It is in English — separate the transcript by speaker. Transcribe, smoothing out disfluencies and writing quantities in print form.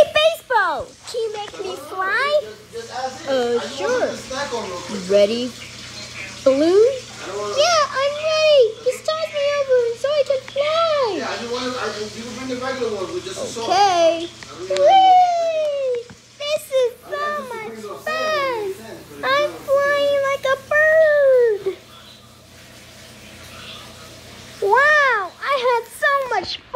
Speaker 1: baseball! Can you make me fly? Sure. Ready? Blue? Yeah, I'm ready. Just toss me over so I can fly.
Speaker 2: Yeah, you can bring the regular one with just a
Speaker 1: okay. Whee! This is so much fun. I'm flying like a bird. Wow, I had so much fun.